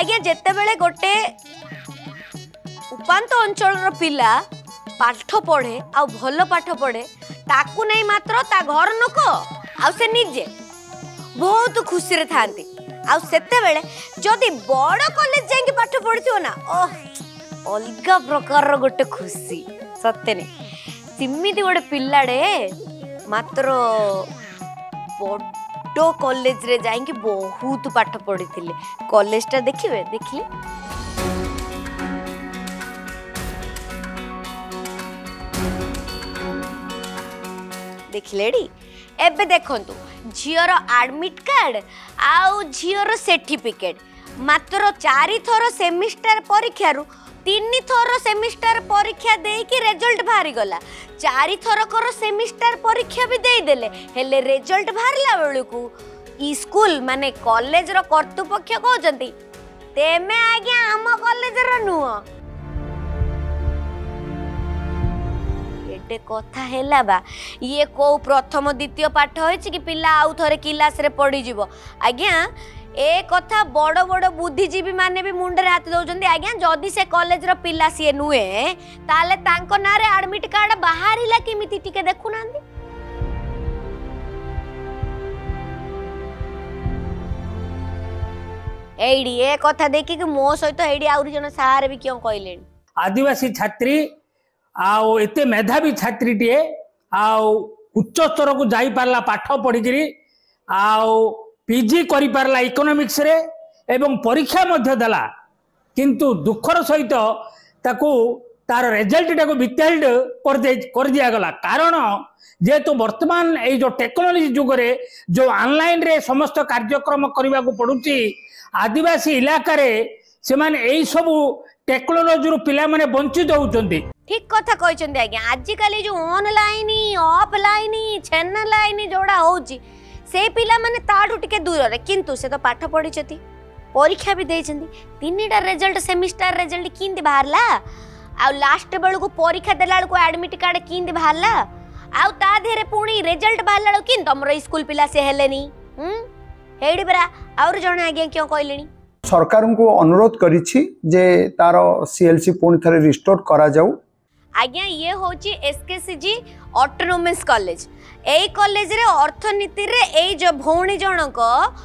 आज्ञा जेते बेले गोटे उपांत अंचल पिला पाठ पढ़े आ भल पाठ पढ़े ताकू नहीं मात्र ता घर लोक आ से निजे बहुत खुशी रे थांती आ सेते बेले जदी बड़ कॉलेज जाके पाठ पढ़थियो ना अलग प्रकार गोटे खुशी सत्य नहीं सिमिति गोटे पिलाड़े मात्र बड़ कॉलेज रे जाके बहुत पाठ पढ़ी थिले कॉलेज टा देखिए देखिए देखिले एबे देखंतु झीर एडमिट कार्ड आउ झीर सर्टिफिकेट मात्र 4 थर सेमिस्टर परीक्षा रु 3 थर सेमिस्टर परीक्षा देकी रिजल्ट बाहरी गला 4 थर कर सेमिस्टर परीक्षा भी दे देले हेले रिजल्ट बाहरला बेलकू स्कूल माने कॉलेज रो कर्तृपक्ष कहउचंती तेमे आज्ञा हम कॉलेज रो नुह कथा हैला बा ये को प्रथम द्वितीय पाठ होइछि कि पिला आउ थरे क्लास रे पड़ी जीवो आज्ञा ए कथा बड़ बड़ बुद्धिजीवी माने भी मुंडे हाथ दउचंदी आज्ञा जदी से कॉलेज रो पिला सिए नुए ताले तांको नारे एडमिट कार्ड बाहरिला किमिति टिके देखु नांदी एडी ए कथा देखि कि मो सहित एडी आउरी जन सारे भी क्यों कहलेनी आदिवासी छात्री आउ एते मेधावी छात्री टीए आउ उच्च स्तर को जाई पारला पाठ पढ़ी आउ पीजी करि पारला इकोनॉमिक्स रे एवं परीक्षा मध्य देला किंतु दुखर सहित ताकू तार रिजल्ट टाको विथहेल्ड कर दिया गला कारण जेहेतु वर्तमान ए जो टेक्नोलॉजी जुग रे जो ऑनलाइन रे समस्त कार्यक्रम करबा को पड़ुची आदिवासी इलाका रे से माने एई सब टेक्नोलॉजी रो पिला माने वंचित होउचंदी ठीक कथा कहते आज्ञा आजिकल जो ऑनलाइन ऑफलाइन चैनल जोड़ा होची से पिला माने ताठू टिके दूर रे किंतु से तो पाठ पढ़ी परीक्षा भी देइछंदी 3टा रिजल्ट सेमिस्टर रिजल्ट किंदी बाहरला आ लास्ट बेल को परीक्षा देला को एडमिट कार्ड किंदी बाहरला आ ता धेरे पुणी रिजल्ट बाहरला किंतु हमर स्कूल पिला से हेलेनी हेडी बरा और जने आज्ञा क्यों कहलेनी सरकार को अनुरोध करिछि जे तारो सीएलसी पुणी थरे रिस्टोर करा जाऊ आज्ञा ये होची एसकेसीजी ऑटोनोमस कॉलेज एई कॉलेज रे अर्थनीति रे एई जो भौणी जनक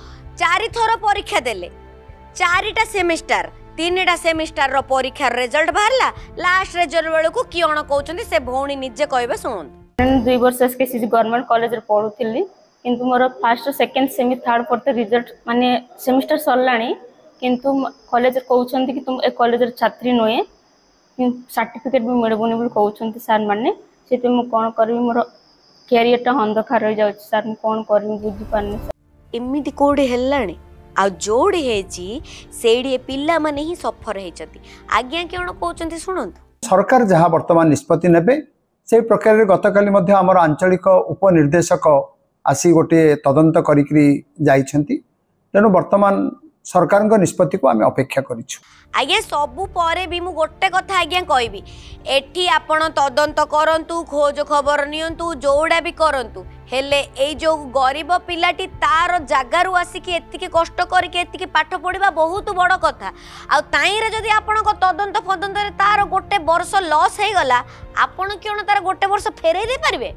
4 थर परीक्षा देले 4टा सेमिस्टर 3टा सेमिस्टर रो परीक्षा रिजल्ट बाहरला लास्ट रिजल्ट बेल को कियण कहउचंदी से भौणी निजे कहबे सुन 2 वर्ष एसकेसीजी गवर्नमेंट कॉलेज रे पढुथिली किंतु मोर first second semi third fourth result माने सेमिस्टर सरलाणी किंतु कॉलेज कहउचंदी कि तुम ए कॉलेज रे छात्री नोए सर्टिफिकेट भी मिलबुनी बोली कहउचंती सर माने सेते मु कोन करबी मोर कैरियर टा अंधकार रह जाउछ सर मु कोन करबी बुझी पानी एमिति कोडी हेलाणी आ जोड़ी हेची सेडी पिल्ला माने ही सफर हेचती आज्ञा केण कहउचंती सुनंतु सरकार जहाँ वर्तमान निष्पत्ति नेबे से प्रकार गतकाली मध्य आमर आंचलिक उपनिर्देशक आसी गोटे तदंत करिकरी जाइछंती तेनु वर्तमान सरकार निष्पत्ति को आम अपेक्षा करिछु आज्ञा सबु परे भी मु गोटे कथा आज्ञा कहबी एठी आपण तदंत करंतु खोज खबर नियंतु जोड़ा भी करंतु हेले ए जो गरीब पिलाटी तार जगारू आसिकी एतिकी कष्ट करके एतिकी पाठ पढ़िबा बहुत बड़ कथा आ ताई रे जदी आपण को तदंत फदंत रे तार गोटे वर्ष लॉस हे गला आपण क्यों तार गोटे वर्ष फेरै दे परिबे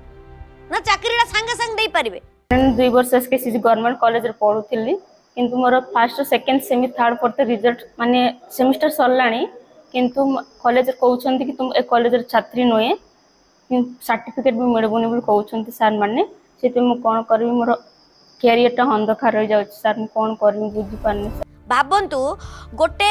ना चाकरीला संगे संग दे परिबे 2 वर्ष एसकेसीजी गवर्नमेंट कॉलेज रे पढुथिली किंतु मोर first second semi third fourth result माने सेमिस्टर सरलाणी किंतु कॉलेज कहउचंती कि तुम ए कॉलेज रे छात्री नोए सर्टिफिकेट भी मिलबुनी बोली कहउचंती सर माने सेते मु कोन करबी मोर कैरियर टा अंधकार रह जाउछ सर मु कोन करबी बुझी पानी भाबंतु गोटे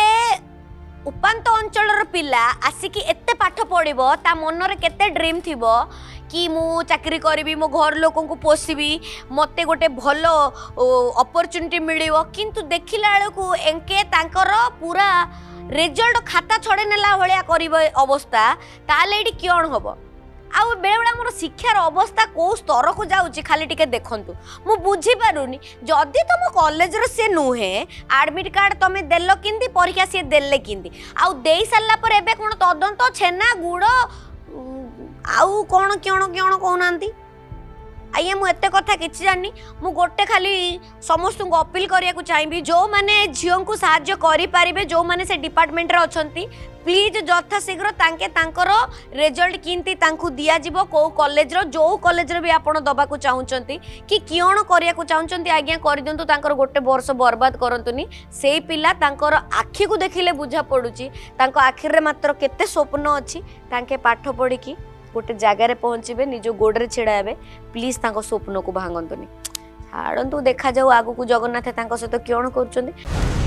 उपांत अंचल पिला आसिकी एते पाठ पढ़िबो ता मन रे केते ड्रीम थिबो कि मु चाकरी करी मो घर लोक को पोषी मते गोटे भल अपॉर्चुनिटी मिलिबो किंतु देखिला को एंके तांकर पूरा रिजल्ट खाता छड़े नेला भलिया करिबो अवस्था ताले एडी क्यों हबो आ बेले बेले मोर शिक्षार अवस्था को स्तर को जाउची खाली टिके देखंतु मु बुझी पारुनी जदी तुम कॉलेज रो से नुहे एडमिट कार्ड तमे देलो किंदी परीक्षा से देले किंदी आ देई सारला पर एबे कोन तदंत छेना गुड़ आउ कौन क्यों क्यों कहना आज्ञा मुझे कथा किसी जानी मु गोटे खाली समस्त को अपील करने चाहिए जो मैंने झील को साहाय्य करें जो मैंने से डिपार्टमेंट रे अच्छा प्लीज यथाशीघ्र तांकर रिजल्ट किंती दिज्व कौ कॉलेज जो कॉलेज भी आपड़ दबाक चाहते कि किण करने चाहते आज्ञा कर दिंतु तांकर गोटे वर्ष बर्बाद करतुनी से पिला तांकर आखि को देखिले बुझा पड़ुची आखिर रे मात्र केते स्वप्न अच्छी तांके पाठ पढ़ी कि गोटे जगार पहुँचे निज गोड़े छिड़ा हे प्लीज तांको स्वप्न को भांगतुनी छाड़ू देखा जाऊ आगु को जगन्नाथ सहित किण कर